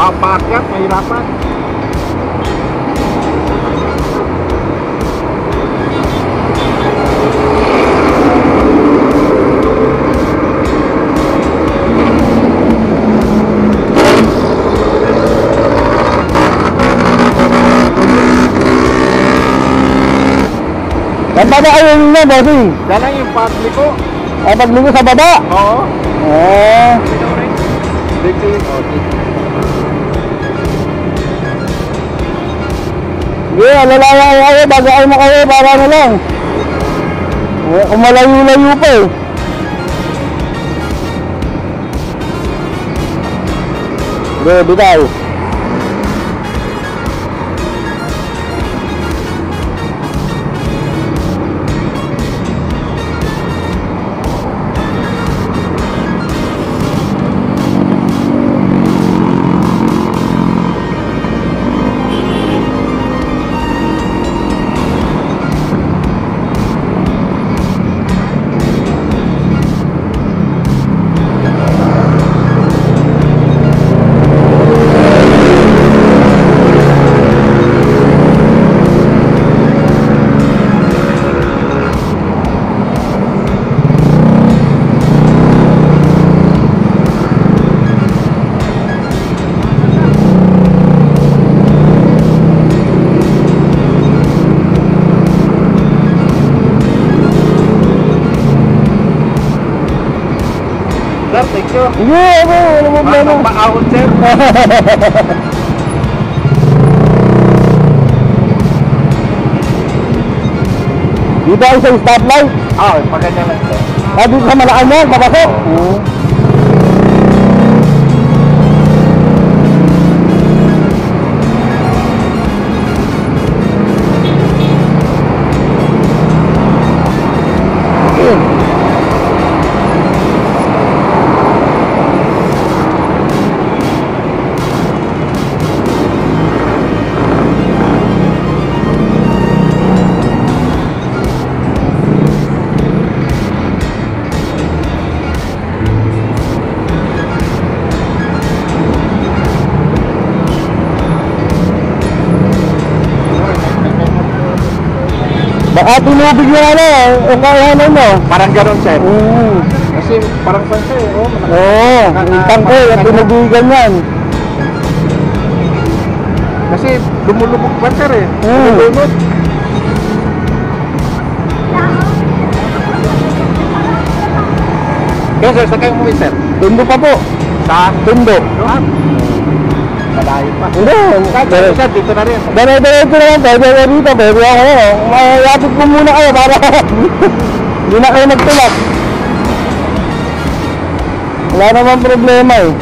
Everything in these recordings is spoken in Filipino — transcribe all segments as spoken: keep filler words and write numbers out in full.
Papakyat, mahirapan. Ang baba ayun na, bossing. Yan lang yung pagliko. Ay, paglingo sa baba? Oo. Oo. Dito yun. Sige, alalaya kayo, bago kayo na kayo, para na lang. Eh, kung malayo-layo pa eh. Sige, bitay. Sir, thank you. Sige, ano, ano mo Para plano? magpaahon, sir. Dito ay sa stoplight. Ah, pag ganyan lang, sir. Ah, dito sa Malacanang, papasok. Oo. Baka tinubig yung ano, yung kayanan mo. Parang gano'n, sir. Oo. Kasi parang saan siya, eh. Oh, Oo, yung tangke, yung tinubigan yan. kasi lumulubog pa, sir, eh. Hmm. Lumulunod. Kaya, sir, saan kayo umuwi, sir? Tundo pa po. Sa? Tundo. Ah. Malayo pa. Hindi. Sir, sir, dito na rin. Dere-derecho naman, pwede ka dito, pwede ako. Mayapit ko muna kayo para hindi na kayo nagtulak. Wala naman problema eh.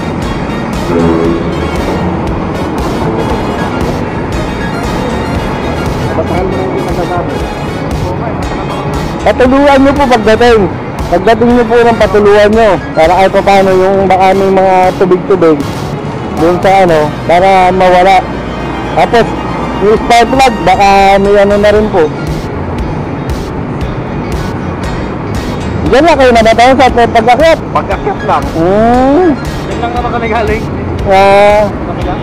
Matagal mo yung nagsasabi. Patuluan nyo po pagdating. Pagdating nyo po ng patuluan nyo. Para kahit pa paano yung baka may mga tubig-tubig doon sa ano, para mawala. Tapos, yung spark plug, baka may ano na rin po. Diyan na kayo nabatayan sa pagkakyat. Pagkakyat lang. Hmm. Yan lang naman kami galing. Ah. Kami lang.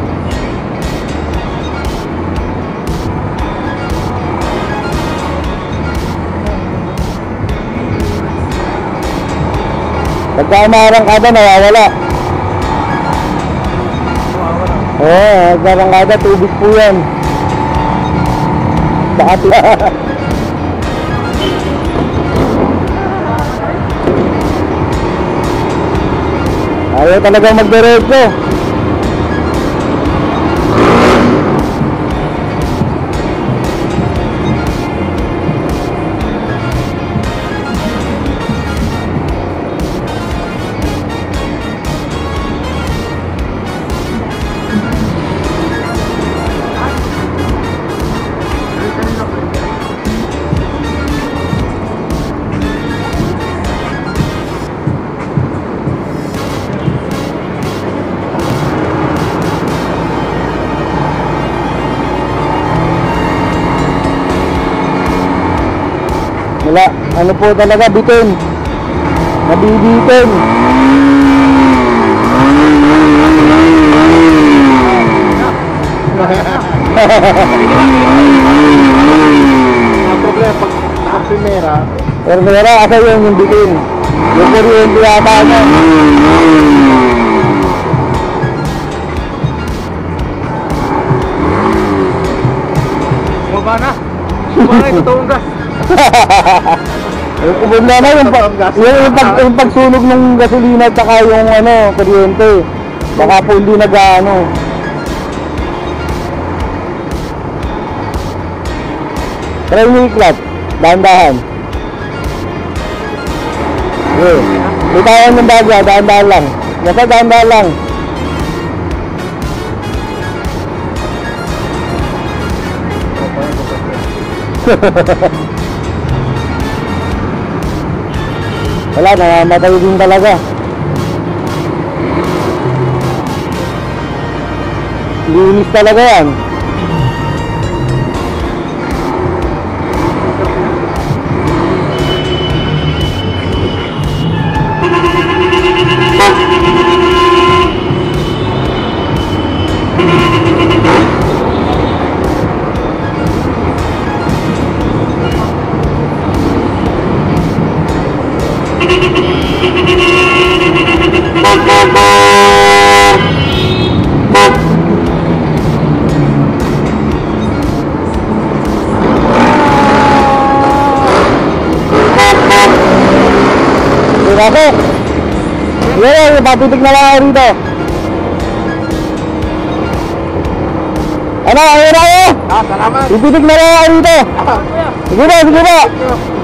Pagka umarangkada, nawawala. Oo, oh, umarangkada, tubig po yan. Bakit yan? Ayaw talaga magdiretso. Wala, ano po talaga, bitin. Nabibitin. Ang problema, pag ang primera, Pero meron kasi yung yung bitin. Yung kuryente yata niya. bumaba na. Bumaba na, ito gas. Yung kubod na na, yung, pag, yung, yung, pag, yung pagsunog ng gasolina at saka yung ano, kuryente. Baka po hindi nag-ano. Try mo iklat. Dahan-dahan. Okay. Bitawan ng bagya, dahan-dahan lang. Nasa dahan-dahan lang. Wala, namamatay din talaga. Linis talaga yan. Ako. Yeah, papitik na lang ako rito. Ano, ayun na ako. Ah, salamat. Ipitik na lang ako rito. Ah, kuya. Sige ba, sige ba.